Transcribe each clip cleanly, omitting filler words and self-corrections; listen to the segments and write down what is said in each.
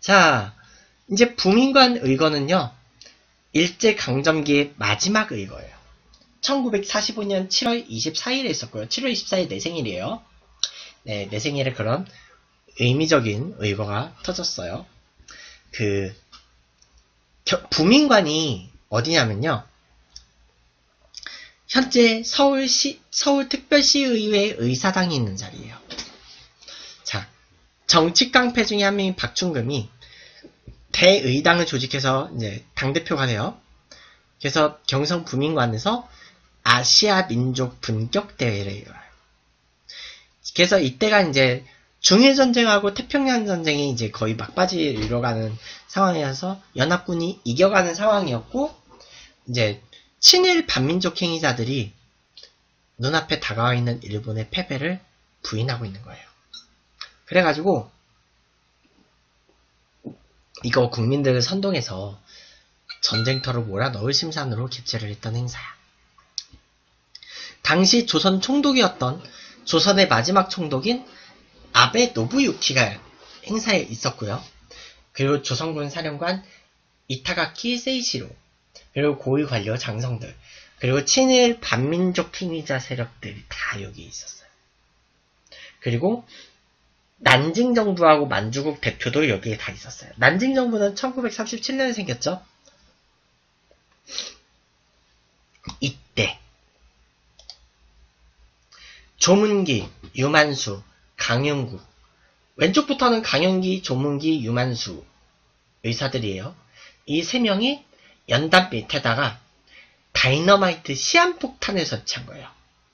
자, 이제 부민관 의거는요, 일제강점기의 마지막 의거예요. 1945년 7월 24일에 있었고요. 7월 24일 내 생일이에요. 네, 내 생일에 그런 의미적인 의거가 터졌어요. 부민관이 어디냐면요, 현재 서울특별시의회 의사당이 있는 자리예요. 자, 정치 깡패 중에 한 명인 박충금이 대의당을 조직해서 이제 당대표가 돼요. 그래서 경성 부민관에서 아시아 민족 분격 대회를 열어요. 그래서 이때가 이제 중일전쟁하고 태평양 전쟁이 이제 거의 막바지를 이뤄가는 상황이어서 연합군이 이겨가는 상황이었고, 이제 친일 반민족 행위자들이 눈앞에 다가와 있는 일본의 패배를 부인하고 있는 거예요. 그래가지고 이거 국민들을 선동해서 전쟁터로 몰아넣을 심산으로 개최를 했던 행사야. 당시 조선 총독이었던, 조선의 마지막 총독인 아베 노부유키가 행사에 있었고요. 그리고 조선군 사령관 이타가키 세이시로, 그리고 고위 관료 장성들, 그리고 친일 반민족 행위자 세력들이 다 여기 있었어요. 그리고 난징 정부하고 만주국 대표도 여기에 다 있었어요. 난징 정부는 1937년에 생겼죠. 이때 조문기, 유만수, 강윤국, 왼쪽부터는 강윤기, 조문기, 유만수 의사들이에요. 이 세 명이 연단 밑에다가 다이너마이트 시한폭탄을 설치한 거예요.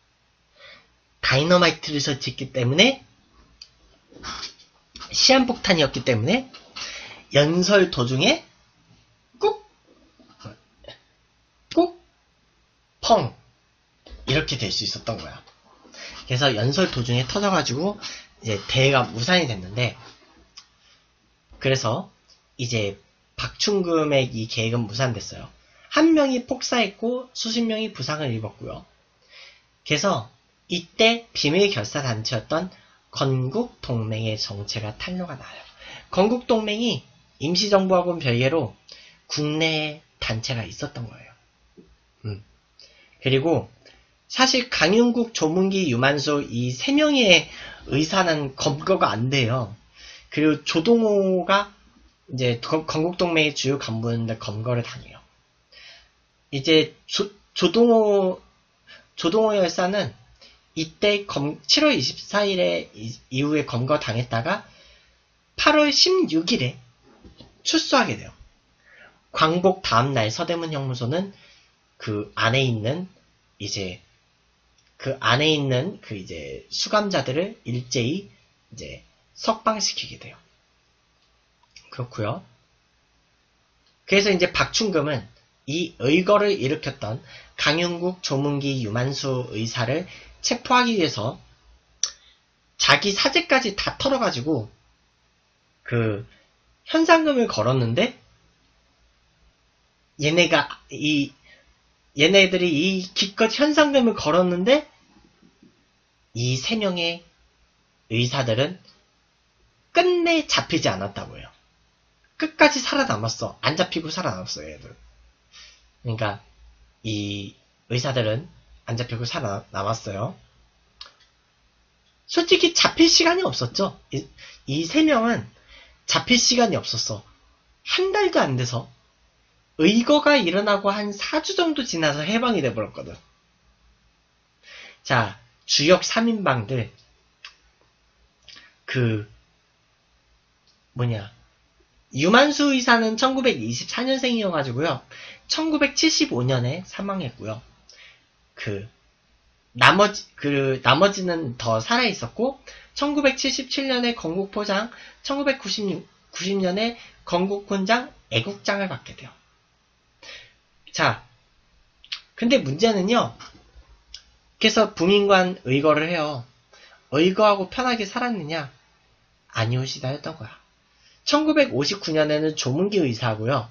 다이너마이트를 설치했기 때문에, 시한폭탄이었기 때문에 연설 도중에 꾹, 펑 이렇게 될 수 있었던 거야. 그래서 연설 도중에 터져가지고 이제 대회가 무산이 됐는데, 그래서 이제 박충금의 이 계획은 무산됐어요. 한 명이 폭사했고 수십 명이 부상을 입었고요. 그래서 이때 비밀 결사 단체였던 건국동맹의 정체가 탄로가 나요. 건국동맹이 임시정부하고는 별개로 국내에 단체가 있었던 거예요. 그리고 사실 강윤국, 조문기, 유만수 이 세 명의 의사는 검거가 안 돼요. 그리고 조동호가 이제 건국동맹의 주요 간부였는데 검거를 당해요. 이제 조동호 열사는 이때 7월 24일에 이후에 검거 당했다가 8월 16일에 출소하게 돼요. 광복 다음날 서대문 형무소는 그 안에 있는 이제 수감자들을 일제히 이제 석방시키게 돼요. 그렇고요. 그래서 이제 박충금은 이 의거를 일으켰던 강윤국, 조문기, 유만수 의사를 체포하기 위해서 자기 사재까지 다 털어가지고 그 현상금을 걸었는데, 얘네들이 이 기껏 현상금을 걸었는데 이 세 명의 의사들은 끝내 잡히지 않았다고 해요. 끝까지 살아남았어. 안 잡히고 살아남았어요, 얘들. 그러니까 이 의사들은 안 잡히고 살아남았어요. 솔직히 잡힐 시간이 없었죠. 이 세 명은 잡힐 시간이 없었어. 한 달도 안 돼서 의거가 일어나고 한 4주 정도 지나서 해방이 돼버렸거든. 자, 주역 3인방들 유만수 의사는 1924년생이어가지고요. 1975년에 사망했고요. 나머지는 더 살아있었고, 1977년에 건국포장, 1990년에 건국훈장, 애국장을 받게 돼요. 자, 근데 문제는요, 그래서 부민관 의거를 해요. 의거하고 편하게 살았느냐? 아니오시다였던 거야. 1959년에는 조문기 의사하고요,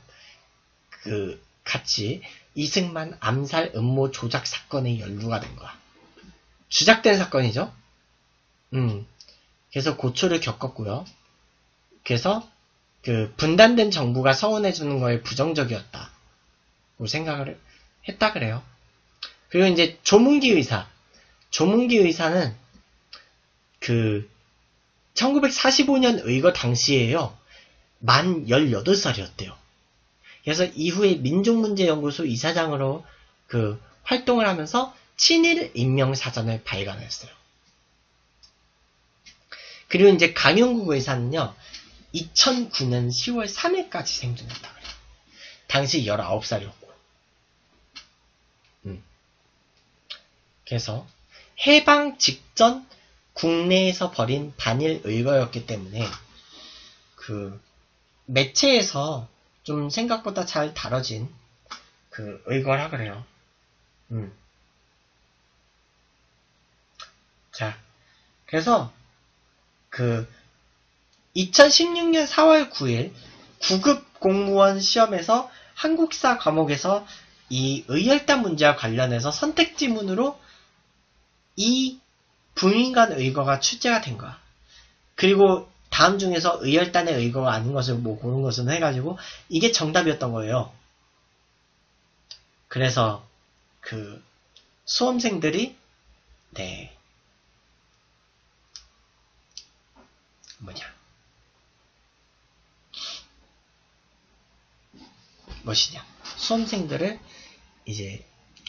같이 이승만 암살 음모 조작 사건에 연루가 된 거야. 주작된 사건이죠. 그래서 고초를 겪었고요. 그래서 그 분단된 정부가 서운해주는 거에 부정적이었다. 고 생각을 했다 그래요. 그리고 이제 조문기 의사. 조문기 의사는 그 1945년 의거 당시에요. 만 18살이었대요. 그래서 이후에 민족문제연구소 이사장으로 그 활동을 하면서 친일 인명사전을 발간했어요. 그리고 이제 강용국 의사는요, 2009년 10월 3일까지 생존했다 그래요. 당시 19살이었고. 그래서 해방 직전 국내에서 벌인 반일 의거였기 때문에 그 매체에서 좀 생각보다 잘 다뤄진 그 의거라 그래요. 자, 그래서 그 2016년 4월 9일 9급 공무원 시험에서 한국사 과목에서 이 의열단 문제와 관련해서 선택지문으로 이 부민간 의거가 출제가 된 거야. 그리고 다음 중에서 의열단의 의거가 아닌 것을 뭐 고른 것은 해가지고 이게 정답이었던 거예요. 그래서 그 수험생들이 수험생들을 이제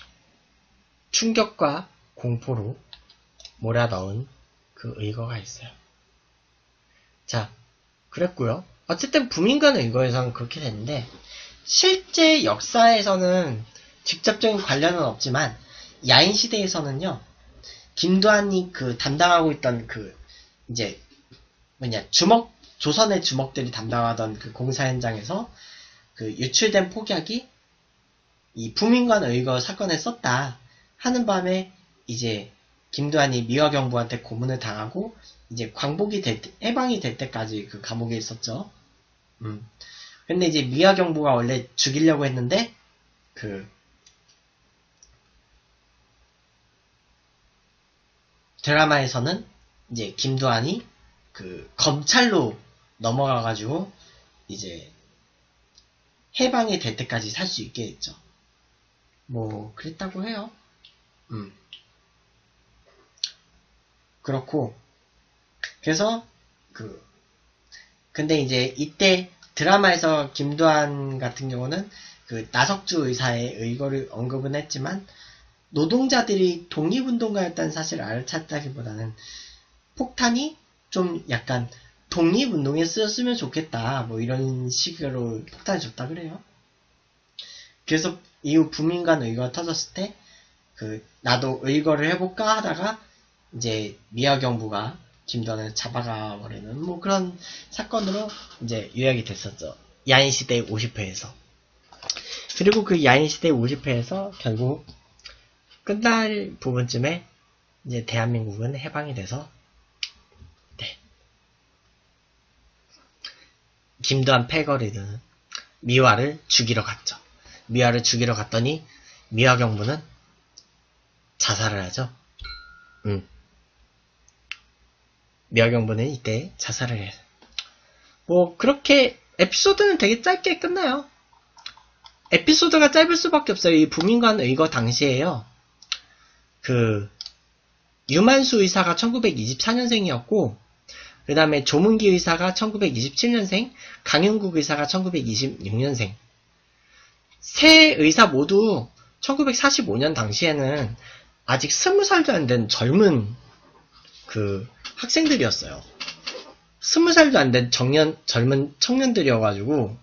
충격과 공포로 몰아넣은 그 의거가 있어요. 자, 그랬고요. 어쨌든 부민간 의거에서는 그렇게 됐는데 실제 역사에서는 직접적인 관련은 없지만 야인시대에서는요, 김두한이 그 담당하고 있던 그 이제 조선의 주먹들이 담당하던 그 공사 현장에서 그 유출된 폭약이 이 부민간 의거 사건에 썼다 하는 밤에 이제 김두한이 미화경부한테 고문을 당하고 이제 해방이 될 때까지 그 감옥에 있었죠. 근데 이제 미화경부가 원래 죽이려고 했는데 그 드라마에서는 이제 김두한이 그 검찰로 넘어가가지고 이제 해방이 될 때까지 살 수 있게 했죠. 뭐 그랬다고 해요. 그렇고 그래서 근데 이제 이때 드라마에서 김두한 같은 경우는 그 나석주 의사의 의거를 언급은 했지만 노동자들이 독립운동가였다는 사실을 알아챘다기보다는 폭탄이 좀 약간 독립운동에 쓰였으면 좋겠다 뭐 이런 식으로 폭탄을 줬다 그래요. 그래서 이후 부민간 의거가 터졌을 때 나도 의거를 해볼까 하다가 이제 미화경부가 김두한을 잡아가 버리는 뭐 그런 사건으로 이제 요약이 됐었죠. 야인시대 50회에서. 그리고 그 야인시대 50회에서 결국 끝날 부분쯤에 이제 대한민국은 해방이 돼서 김두한 패거리는 미화를 죽이러 갔죠. 미화를 죽이러 갔더니 미화경부는 자살을 하죠. 미화경부는 이때 자살을 해요. 뭐 그렇게 에피소드는 되게 짧게 끝나요. 에피소드가 짧을 수밖에 없어요. 이 부민간 의거 당시에요. 그 유만수 의사가 1924년생이었고 그 다음에 조문기 의사가 1927년생, 강윤국 의사가 1926년생. 세 의사 모두 1945년 당시에는 아직 20살도 안 된 젊은 그 학생들이었어요. 20살도 안 된 젊은 청년들이어가지고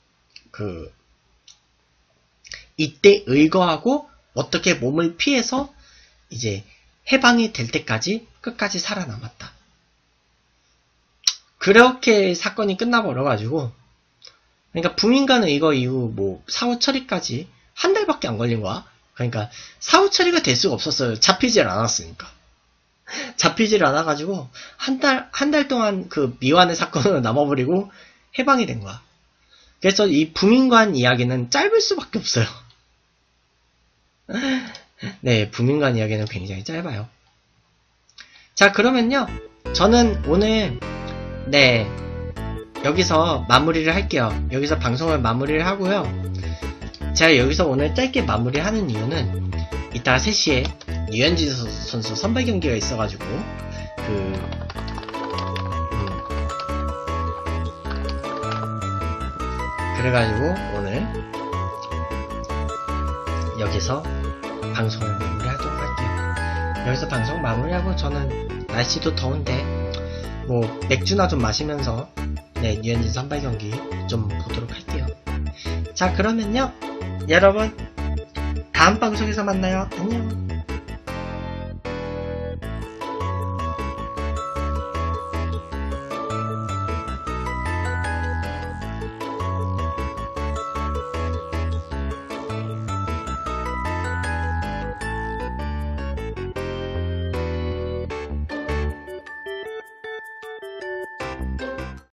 이때 의거하고 어떻게 몸을 피해서 이제 해방이 될 때까지 끝까지 살아남았다. 그렇게 사건이 끝나버려가지고 그러니까 부민간 의거 이후 뭐 사후 처리까지 한 달밖에 안 걸린 거야. 그러니까 사후 처리가 될 수가 없었어요. 잡히질 않았으니까. 잡히질 않아가지고 한 달 동안 그 미완의 사건으로 남아버리고 해방이 된 거야. 그래서 이 부민간 이야기는 짧을 수밖에 없어요. 네, 부민간 이야기는 굉장히 짧아요. 자, 그러면요. 저는 오늘 여기서 마무리를 할게요. 여기서 방송을 마무리를 하고요. 제가 여기서 오늘 짧게 마무리하는 이유는 이따 3시에 유현진 선수 선발 경기가 있어가지고 그래가지고 오늘 여기서 방송을 마무리하도록 할게요. 여기서 방송 마무리하고 저는 날씨도 더운데 뭐 맥주나 좀 마시면서 유현진 선발 경기 좀 보도록 할게요. 자, 그러면요 여러분 다음 방송에서 만나요. 안녕.